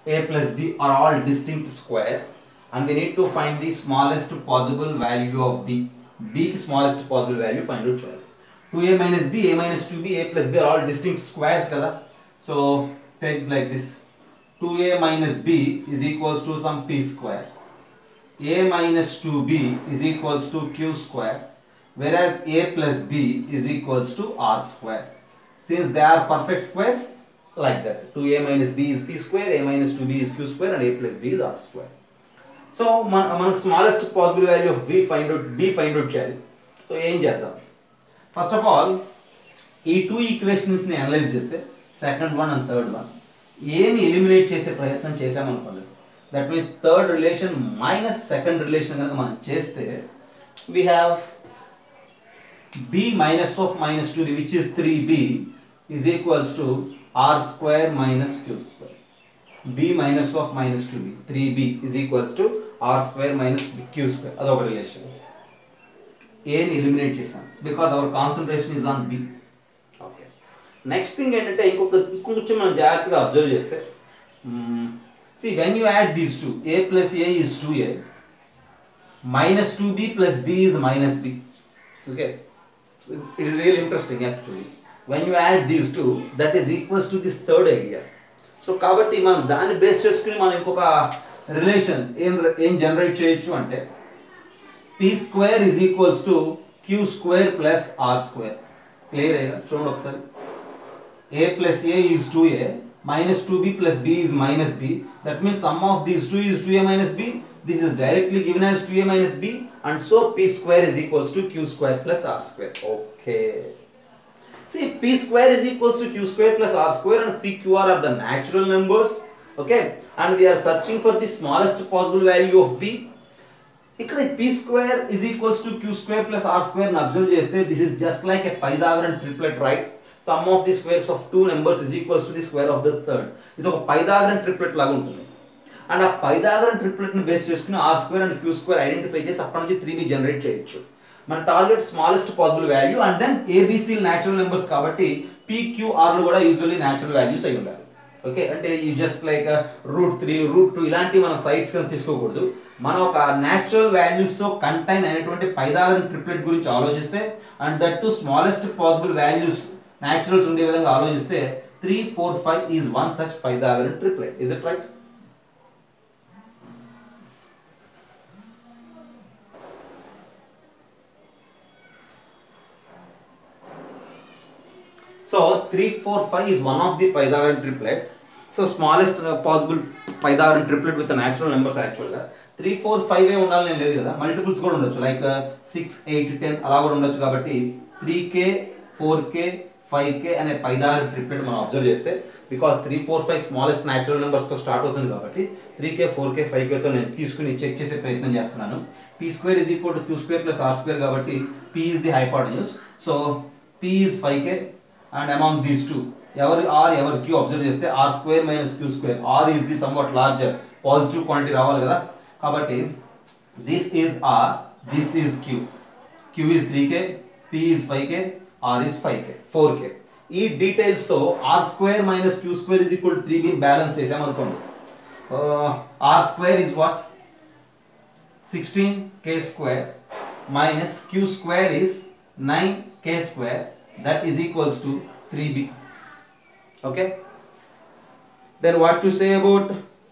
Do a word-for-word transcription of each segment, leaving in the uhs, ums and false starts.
a plus b are all distinct squares and we need to find the smallest possible value of b. b smallest possible value find out cheyali. two a minus b, a minus two b, a plus b are all distinct squares kada. So take like this, two a minus b is equals to some p square, a minus two b is equals to q square, whereas a plus b is equals to r square. Since they are perfect squares, like that, two a minus b is p square, a minus two b is q square and a plus b is r square. So మన మనకు smallest possible value of b find out b find out చేయాలి. So ఏం చేద్దాం, first of all ఈ two equations ని analyse చేస్తే second one and third one ఏమి eliminate చేసే ప్రయత్నం చేసామనుకోండి, that means third relation minus second relation కనుక మనం చేస్తే we have b minus of minus two b which is three b is equals to r square minus q square. b minus of minus two b, three b is equals to r square minus q square. అదొక relation. a ని eliminate చేసాం because our concentration is on b. Okay, next thing ఏంటంటే ఇంకొక ఇంకొంచెం మనం జాగ్రత్తగా observe చేస్తే, see when you add these two, a plus a is two a, minus two b plus b is minus b. Okay, so it is really interesting actually. When you add these two, that is equals to this third idea. So కాబట్టి మనం దాన్ని base చేసుకుని మనం ఇంకొక relation ఏం ఏం generate చేయొచ్చు అంటే p square is equals to q square plus r square. Clear అయ్యా? చూడండి ఒకసారి, a ప్లస్ a is two a, minus two b plus b is minus b. That means sum of these two is two a minus b. This is directly given as two a minus b, and so p square is equals to q square plus r square. Okay, see, p square is equals to q square plus r square and p q r are the natural numbers. Okay, and we are searching for the smallest possible value of b. ఇక్కడ p square is equals to q square plus r square ని observe చేస్తే this is just like a Pythagorean triplet, right? Sum of the squares of two numbers is equals to the square of the third. ఇది ఒక Pythagorean triplet లాగా ఉంటుంది. And ఆ Pythagorean triplet ని base చేసుకుని r square and q square identify చేసి అప్పటి నుంచి త్రీ బి జనరేట్ చేయొచ్చు. మన target smallest possible value and then A B C natural numbers కాబట్టి పిక్యూఆర్ లు కూడా యూజువల్లీ న్యాచురల్ వాల్యూస్ అయి ఉండాలి. ఓకే, అంటే ఈ just like root three root two ఇలాంటి మన సైట్స్ కనుక తీసుకోకూడదు. మనం ఒక న్యాచురల్ వాల్యూస్ తో కంటైన్ అయినటువంటి Pythagorean ట్రిప్లెట్ గురించి ఆలోచిస్తే and that to smallest possible values naturals ఉండే విధంగా ఆలోచిస్తే three four five is one such Pythagorean triplet. Is it right? So three four five is one of the Pythagorean triplet. So smallest uh, possible Pythagorean triplet with the natural numbers actually. three four five ఏ ఉండాలి నేను లేదు కదా, multiples కూడా ఉండొచ్చు, like six eight ten అలా కూడా ఉండొచ్చు. కాబట్టి three k four k five k అనే Pythagorean ట్రిప్లెట్ మనం అబ్జర్వ్ చేస్తే, because three four five smallest natural numbers తో స్టార్ట్ అవుతుంది కాబట్టి three k four k five కేతో నేను తీసుకుని చెక్ చేసే ప్రయత్నం చేస్తున్నాను. P square is equal to q square plus r square కాబట్టి p is the hypotenuse. So p is five k and among these two ఎవరి r ఎవరి q అబ్జర్వ్ చేస్తే r square minus q square, r is the somewhat larger positive quantity రావాలి కదా. కాబట్టి this is r, this is q, q is three k, p is five k, r is five k, four k. ఈ details తో r square minus q square is equal to three ని balance చేసాం అనుకోండి. r స్క్వేర్ is what? Sixteen k square minus q square is nine k square, that is equals to three b. Okay, then what to say about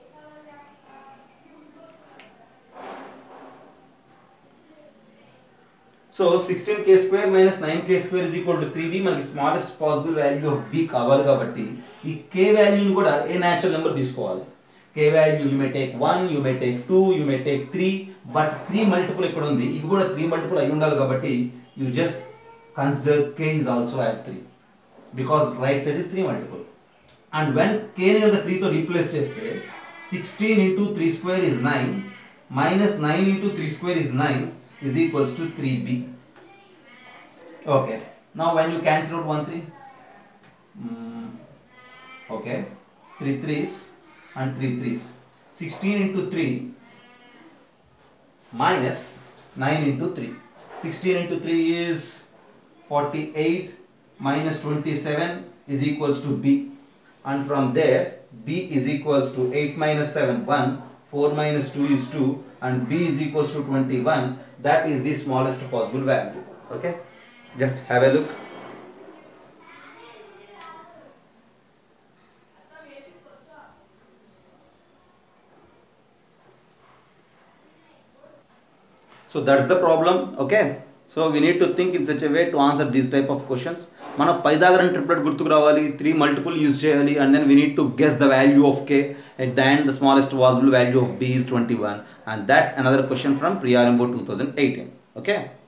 so sixteen k square minus nine k square is equal to three b. మనకి smallest possible value of b కావాలి కాబట్టి ఈ k వాల్యూని కూడా a natural number తీసుకోవాలి. k value you may take one, you may take two, you may take three, but three multiple ఇక్కడ ఉంది, ఇవి కూడా త్రీ మల్టిపుల్ అయి ఉండాలి కాబట్టి you just consider k is also as three because right side is three multiple, and when k ని three తో replace చేస్తే sixteen into three square is nine minus nine into three square is nine is equals to three b. Okay, now when you cancel out one three, mm, okay, three threes and three threes, sixteen into three minus nine into three, sixteen into three is forty-eight minus twenty-seven is equals to b, and from there b is equals to eight minus seven, one, four minus two is two, and b is equals to twenty-one. That is the smallest possible value. Okay, just have a look. So that's the problem. Okay, so we need to think in such a way to answer these type of questions. Mana Pythagorean triplet gurtuku ravali, three multiple use cheyali, and then we need to guess the value of k. At the end, the smallest possible value of b is twenty-one, and that's another question from Pre-R M O two thousand eighteen. Okay.